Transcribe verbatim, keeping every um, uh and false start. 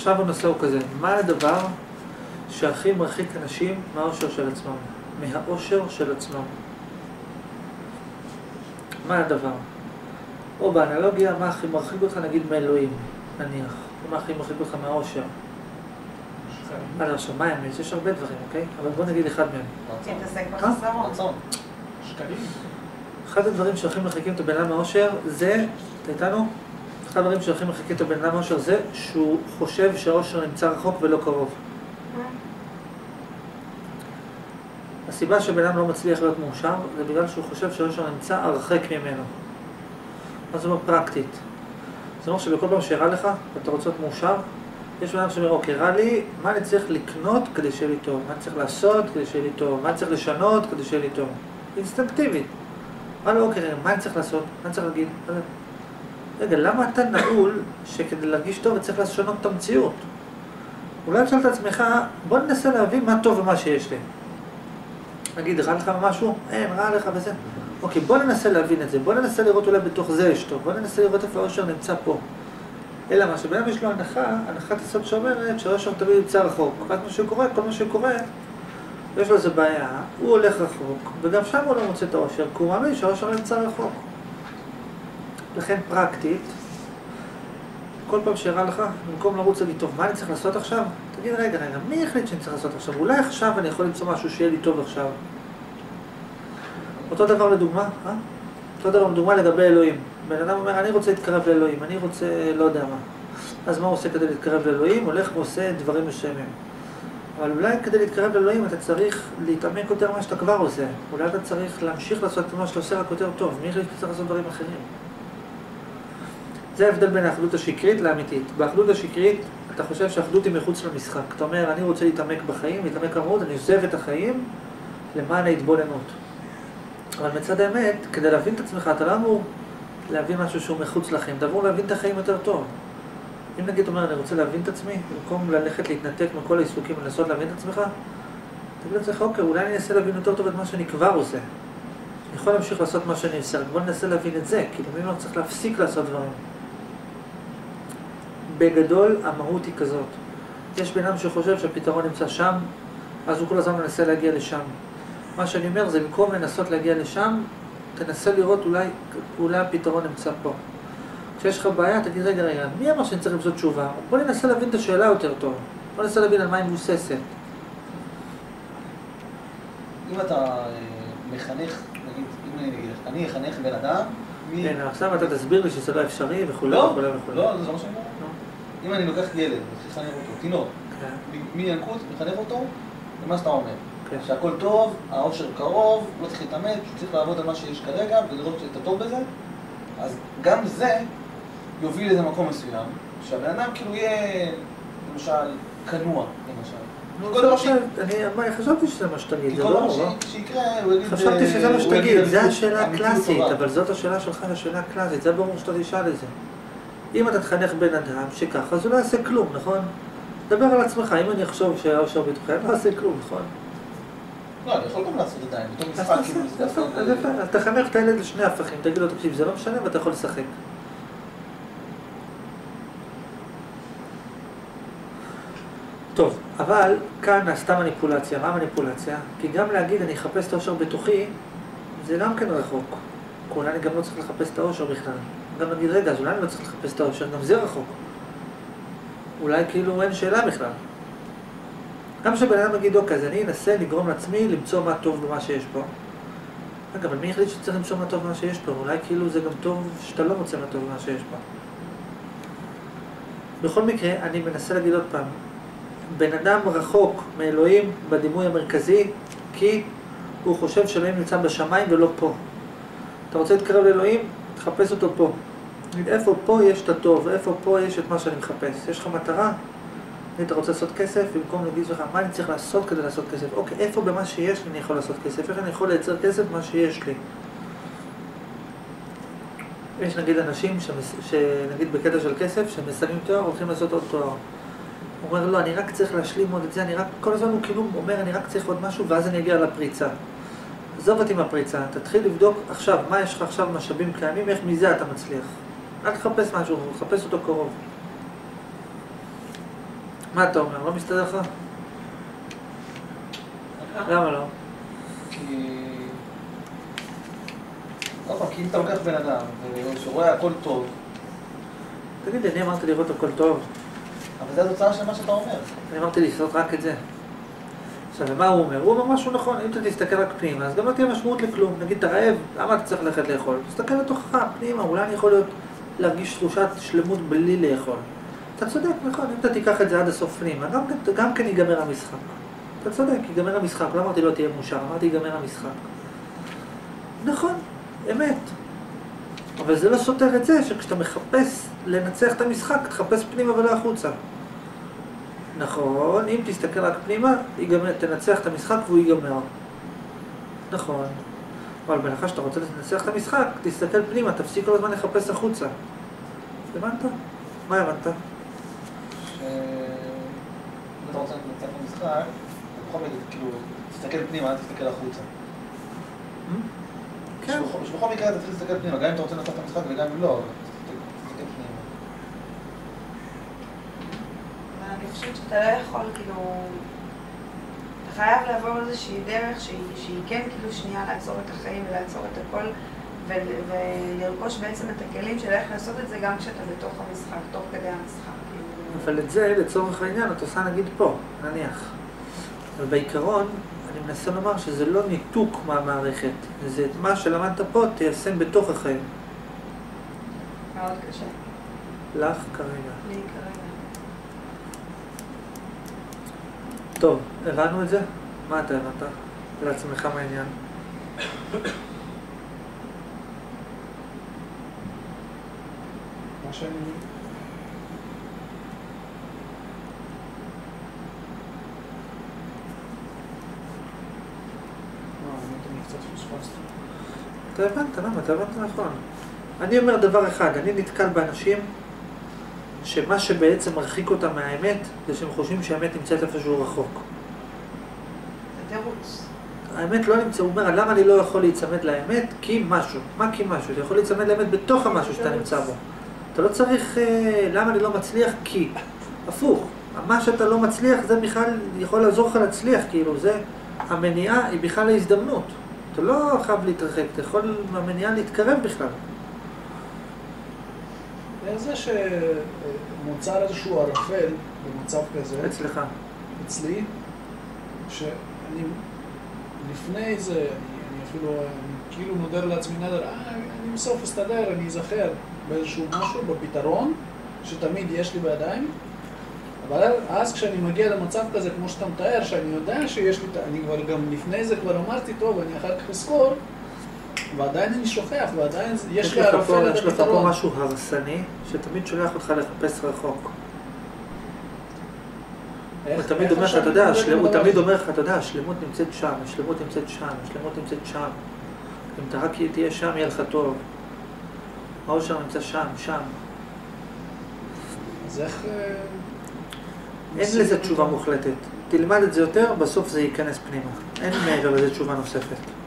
עכשיו הנושא הוא כזה, מה הדבר שהכי מרחיק אנשים מהאושר של עצמם? מהאושר של עצמם. מה הדבר? או באנלוגיה, מה הכי מרחיק אותך נגיד מאלוהים, נניח. מה הכי מרחיק אותך מהאושר? אז עכשיו, מה האמת? יש הרבה דברים, אוקיי? אבל בוא נגיד אחד מהם. תתעסק בחסרון. שקלים. אחד הדברים שהכי מרחיקים את הבן אדם מהאושר זה, אתה איתנו? אחד הדברים שהכי מרחיקים את הבן אדם מהאושר זה שהוא חושב שהאושר נמצא רחוק ולא קרוב. הסיבה שבן אדם לא מצליח להיות מאושר זה בגלל שהוא חושב שהאושר נמצא הרחק ממנו. מה זאת אומרת פרקטית? זאת אומרת שבכל פעם שהראה לך ואתה רוצה להיות מאושר, יש בן אדם שאומר, אוקיי, רע לי, מה אני צריך לקנות כדי שיהיה לי טוב? מה אני צריך לעשות כדי שיהיה לי טוב? מה אני צריך לשנות כדי שיהיה לי טוב? אינסטינקטיבית. מה לא, אוקיי, מה אני צריך לעשות? מה אני צריך להגיד? רגע, למה אתה נעול שכדי להרגיש טוב צריך לשנות את המציאות? אולי תשאל את עצמך, בוא ננסה להבין מה טוב ומה שיש לי. נגיד, רע לך משהו? אין, רע לך וזה. אוקיי, בוא ננסה להבין את זה. בוא ננסה לראות אולי בתוך זה יש טוב. בוא ננסה לראות איפה האושר נמצא פה. אלא מה שבן אדם יש לו הנחה, הנחת הסוד שאומרת שהאושר תמיד נמצא רחוק. רק מה שקורה, כל מה שקורה, יש לו איזה בעיה, הוא הולך רחוק, וגם שם הוא לא מוצא את האושר, כי הוא מאמין שהאושר נמצא רחוק. לכן פרקטית, כל פעם שהראה לך, במקום לרוץ להגיד, טוב, מה אני צריך לעשות עכשיו? תגיד, רגע, רגע, מי החליט שאני צריך לעשות עכשיו? אולי עכשיו אני יכול למצוא משהו שיהיה לי טוב עכשיו. אותו דבר לדוגמה, אה? אותו דבר לדוגמה לגבי אלוהים. בן אדם אומר, אני רוצה להתקרב לאלוהים, אני רוצה, לא יודע מה. אז מה הוא עושה כדי להתקרב לאלוהים? הולך ועושה דברים מסוימים. אבל אולי כדי להתקרב לאלוהים אתה צריך להתעמק יותר מה שאתה כבר עושה. אולי אתה צריך להמשיך לעשות את מה שאתה עושה רק יותר טוב. מי החליט שצריך לעשות דברים אחרים? זה ההבדל בין האחדות השקרית לאמיתית. באחדות השקרית אתה חושב שהאחדות היא מחוץ למשחק. אתה אומר, אני רוצה להתעמק בחיים, להתעמק כמות, אני עוזב את החיים למען ההתבוננות. אבל מצד האמת, כדי להבין את עצמך, אתה לא אמור להבין משהו שהוא מחוץ לחיים, אתה אמור להבין את החיים יותר טוב. אם נגיד אומר, אני רוצה להבין את עצמי, במקום ללכת להתנתק מכל העיסוקים ולנסות להבין את עצמך, תגיד לעצמך, אוקיי, אולי אני אנסה להבין יותר טוב את מה שאני כבר עושה. אני יכול להמשיך לעשות מה שאני עושה, בוא ננסה להבין את זה, כי לפעמים לא צריך להפסיק לעשות דברים. בגדול, המהות היא כזאת. יש בן אדם שחושב שהפתרון נמצא שם, אז הוא כל הזמן מנסה להגיע לשם. מה שאני אומר זה, במקום לנסות להגיע לשם, תנסה לראות אולי, אולי הפתרון נמצא פה. כשיש לך בעיה, תגיד, רגע, רגע, מי אמר שאני צריך למצוא תשובה? בוא ננסה להבין את השאלה יותר טוב. בוא ננסה להבין על מה היא מבוססת. אם אתה מחנך, נגיד, אם אני אגיד, אני אחנך בן אדם, מי... כן, עכשיו אתה תסביר לי שזה לא אפשרי וכו' לא, וכו' וכו'. לא, זה לא מה שאני אומר. אם אני לוקח ילד, מחנך אותו, תינוק, מינקות, מחנך אותו, זה מה שאתה אומר. שהכל טוב, האושר קרוב, לא צריך להתאמץ, צריך לעבוד על מה שיש כרגע ולראות את הטוב בזה. אז גם זה יוביל לאיזה מקום מסוים, שהבן אדם כאילו יהיה, למשל, כנוע, למשל. אני חשבתי שזה מה שתגיד, זה כל לא דבר שיקרה, הוא יגיד... חשבתי שזה מה שתגיד, זה השאלה הקלאסית, אבל זאת השאלה שלך, השאלה הקלאסית, זה ברור שאתה תשאל את זה. אם אתה תחנך בן אדם שככה, אז הוא לא יעשה כלום, נכון? דבר על עצמך, אם אני אחשוב שהאושר בתוכן, לא יעשה כלום, נכון? לא, אני יכול גם לעשות עדיין, בתור משחק, כאילו... אז תחנך את הילד לשני הפכים, תגיד לו, תקשיב, זה לא משנה ואתה יכול לשחק. טוב, אבל כאן נעשתה מניפולציה. מה המניפולציה? כי גם להגיד, אני אחפש את האושר בתוכי, זה גם כן רחוק. אולי אני גם לא צריך לחפש את האושר בכלל. גם נגיד, רגע, אז אולי אני לא צריך לחפש את האושר, גם זה רחוק. אולי כאילו אין שאלה בכלל. גם שבן אדם יגיד, אוקיי, אז אני אנסה לגרום לעצמי למצוא מה טוב במה שיש פה. רגע, אבל מי החליט שצריך למצוא מה טוב במה שיש פה? אולי כאילו זה גם טוב שאתה לא מוצא מה טוב במה שיש פה. בכל מקרה, אני מנסה להגיד עוד פעם, בן אדם רחוק מאלוהים בדימוי המרכזי, כי הוא חושב שאלוהים נמצא בשמיים ולא פה. אתה רוצה להתקרב לאלוהים? תחפש אותו פה. איפה פה יש את הטוב, איפה פה יש את מה שאני מחפש. יש לך מטרה? אתה רוצה לעשות כסף, במקום להגיד לך, מה אני צריך לעשות כדי לעשות כסף? אוקיי, איפה במה שיש לי אני יכול לעשות כסף? איך אני יכול לייצר כסף מה שיש לי? יש נגיד אנשים שנגיד בקטע של כסף, שמסיימים תואר, הולכים לעשות עוד תואר. הוא אומר, לא, אני רק צריך להשלים עוד את זה, אני רק, כל הזמן הוא כאילו אומר, אני רק צריך עוד משהו, ואז אני אגיע לפריצה. עזוב אותי מהפריצה, תתחיל לבדוק עכשיו, מה יש לך עכשיו משאבים קיימים, איך מזה אתה מצליח. אל תחפש משהו, תחפש אותו קרוב. מה אתה אומר? לא מסתדר לך? למה לא? כי... עוד פעם, כי אם אתה לוקח בן אדם ורואה הכל טוב... תגיד, אני אמרתי לראות הכל טוב. אבל זה התוצאה של מה שאתה אומר. אני אמרתי לעשות רק את זה. עכשיו, ומה הוא אומר? הוא אומר משהו נכון, אם אתה תסתכל רק פנימה, אז גם לא תהיה משמעות לכלום. נגיד, אתה רעב, למה אתה צריך ללכת לאכול? תסתכל לתוכך, פנימה, אולי אני יכול להיות להרגיש תחושת שלמות בלי לאכול. אתה צודק, נכון, אם אתה תיקח את זה עד הסוף פנימה, גם, גם כן ייגמר המשחק. אתה צודק, ייגמר המשחק, לא אמרתי לא תהיה מאושר, אמרתי ייגמר המשחק. נכון, אמת. אבל זה לא סותר את זה שכשאתה מחפש לנצח את המשחק, תחפש פנימה ולא החוצה. נכון, אם תסתכל רק פנימה, ייגמר, תנצח את המשחק והוא ייגמר. נכון. אבל בהנחה שאתה רוצה לנצח את המשחק, תסתכל פנימה, תפסיק כל הזמן לחפש החוצה. הבנת? מה הבנת? שאם אתה רוצה לנצח את המשחק, אתה בכל מקרה, כאילו, תסתכל פנימה, אל תסתכל החוצה. כן. שבכל מקרה אתה צריך להסתכל פנימה, גם אם אתה רוצה לנצח את המשחק וגם אם לא, תסתכל פנימה. אני חושבת שאתה לא יכול, כאילו... אתה חייב לעבור איזושהי דרך שהיא כן כאילו שנייה לעצור את החיים ולעצור את הכל ולרכוש בעצם את הכלים של איך לעשות את זה גם כשאתה בתוך המשחק, תוך כדי המשחק. אבל את זה, לצורך העניין, את עושה נגיד פה, נניח. אבל בעיקרון, אני מנסה לומר שזה לא ניתוק מהמערכת. זה את מה שלמדת פה, תיישם בתוך החיים. מאוד קשה. לך כרגע. לי כרגע. טוב, הבנו את זה? מה אתה הבנת? לעצמך מהעניין. מה שאני... אתה הבנת, למה? אתה הבנת נכון. אני אומר דבר אחד, אני נתקל באנשים שמה שבעצם מרחיק אותם מהאמת זה שהם חושבים שהאמת נמצאת איפשהו רחוק. זה תירוץ. האמת לא נמצא, הוא אומר, למה אני לא יכול להיצמד לאמת? כי משהו. מה כי משהו? אתה יכול להיצמד לאמת בתוך המשהו שאתה נמצא בו. אתה לא צריך, למה אני לא מצליח? כי. הפוך. מה שאתה לא מצליח זה בכלל יכול לעזור לך להצליח, כאילו זה, המניעה היא בכלל ההזדמנות. אתה לא חייב להתרחק, אתה יכול מהמניעה להתקרב בכלל. זה שנוצר איזשהו ערפל במצב כזה. אצלך. אצלי, שאני לפני זה, אני, אני אפילו אני כאילו נודר לעצמי נדר, אה, אני בסוף אסתדר, אני אזכר באיזשהו משהו, בפתרון, שתמיד יש לי בידיים, אבל אז כשאני מגיע למצב כזה, כמו שאתה מתאר, שאני יודע שיש לי, אני כבר גם לפני זה כבר אמרתי, טוב, אני אחר כך אזכור, ועדיין אני שוכח, ועדיין יש לי ערפל את הפתרון. יש לך פה משהו הרסני, שתמיד שולח אותך לחפש רחוק. הוא תמיד אומר לך, אתה יודע, הוא תמיד אומר לך, אתה יודע, השלמות נמצאת שם, השלמות נמצאת שם, השלמות נמצאת שם. אם אתה רק תהיה שם, יהיה לך טוב. האושר נמצא שם, שם. אז איך... אין לזה תשובה מוחלטת. תלמד את זה יותר, בסוף זה ייכנס פנימה. אין מעבר לזה תשובה נוספת.